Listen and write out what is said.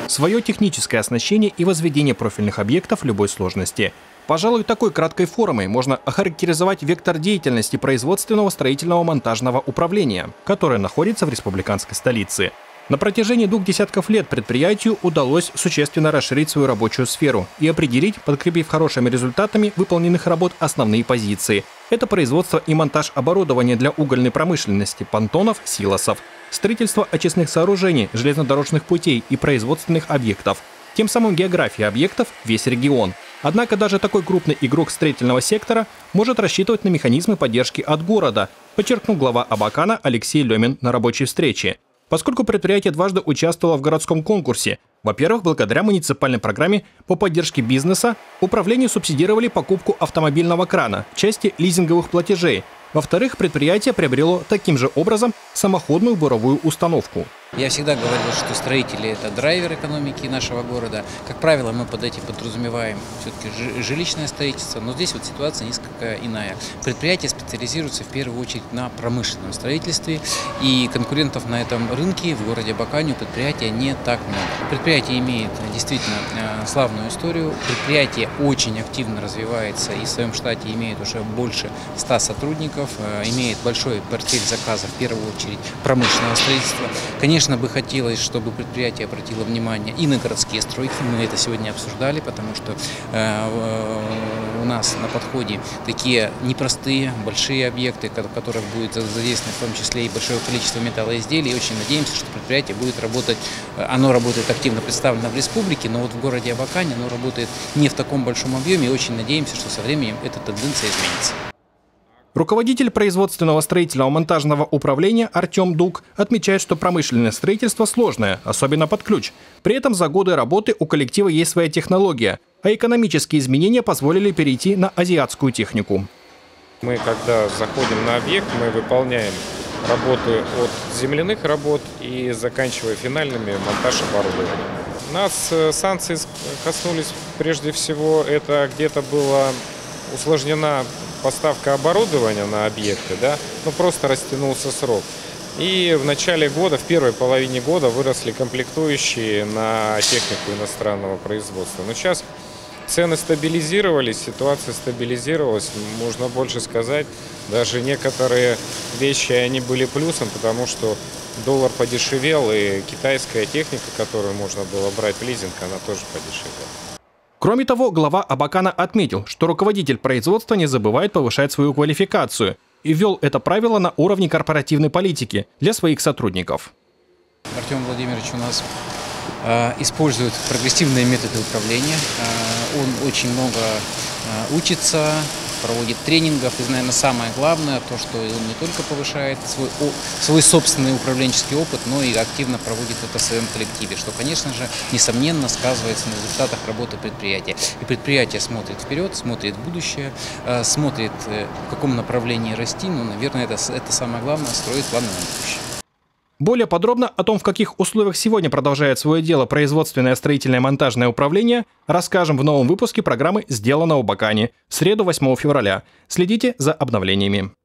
свое техническое оснащение и возведение профильных объектов любой сложности. Пожалуй, такой краткой формой можно охарактеризовать вектор деятельности производственного строительного монтажного управления, которое находится в республиканской столице. На протяжении 2 десятков лет предприятию удалось существенно расширить свою рабочую сферу и определить, подкрепив хорошими результатами выполненных работ, основные позиции. Это производство и монтаж оборудования для угольной промышленности, понтонов, силосов, строительство очистных сооружений, железнодорожных путей и производственных объектов. Тем самым география объектов – весь регион. Однако даже такой крупный игрок строительного сектора может рассчитывать на механизмы поддержки от города, подчеркнул глава Абакана Алексей Лемин на рабочей встрече. Поскольку предприятие дважды участвовало в городском конкурсе, во-первых, благодаря муниципальной программе по поддержке бизнеса, управлению субсидировали покупку автомобильного крана в части лизинговых платежей. Во-вторых, предприятие приобрело таким же образом самоходную буровую установку. Я всегда говорил, что строители – это драйвер экономики нашего города. Как правило, мы под этим подразумеваем все-таки жилищное строительство, но здесь вот ситуация несколько иная. Предприятие специализируется в первую очередь на промышленном строительстве, и конкурентов на этом рынке в городе Абакане у предприятия не так много. Предприятие имеет действительно славную историю, предприятие очень активно развивается и в своем штате имеет уже больше 100 сотрудников, имеет большой портфель заказов, в первую очередь промышленного строительства. Конечно, бы хотелось, чтобы предприятие обратило внимание и на городские стройки. Мы это сегодня обсуждали, потому что у нас на подходе такие непростые, большие объекты, в которых будет задействовано в том числе и большое количество металлоизделий. И очень надеемся, что предприятие будет работать, оно работает активно представлено в республике, но вот в городе Абакане оно работает не в таком большом объеме. И очень надеемся, что со временем эта тенденция изменится. Руководитель производственного строительного монтажного управления Артем Дук отмечает, что промышленное строительство сложное, особенно под ключ. При этом за годы работы у коллектива есть своя технология, а экономические изменения позволили перейти на азиатскую технику. Мы, когда заходим на объект, мы выполняем работы от земляных работ и заканчивая финальными монтаж оборудования. Нас санкции коснулись прежде всего, это где-то была усложнена поставка оборудования на объекты, да, но просто растянулся срок. И в начале года, в первой половине года выросли комплектующие на технику иностранного производства. Но сейчас цены стабилизировались, ситуация стабилизировалась, можно больше сказать. Даже некоторые вещи, они были плюсом, потому что доллар подешевел, и китайская техника, которую можно было брать в лизинг, она тоже подешевела. Кроме того, глава Абакана отметил, что руководитель производства не забывает повышать свою квалификацию и ввел это правило на уровне корпоративной политики для своих сотрудников. Артем Владимирович у нас использует прогрессивные методы управления. Он очень много учится, проводит тренингов. И, наверное, самое главное, то, что он не только повышает свой собственный управленческий опыт, но и активно проводит это в своем коллективе, что, конечно же, несомненно сказывается на результатах работы предприятия. И предприятие смотрит вперед, смотрит в будущее, смотрит, в каком направлении расти. Ну, наверное, это самое главное, строит планы на будущее. Более подробно о том, в каких условиях сегодня продолжает свое дело производственное строительное монтажное управление, расскажем в новом выпуске программы «Сделано в Абакане» в среду 8 февраля. Следите за обновлениями.